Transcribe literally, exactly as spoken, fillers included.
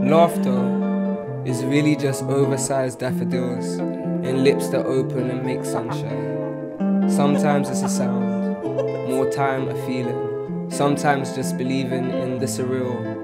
Laughter is really just oversized daffodils in lips that open and make sunshine. Sometimes it's a sound, more time a feeling. Sometimes just believing in the surreal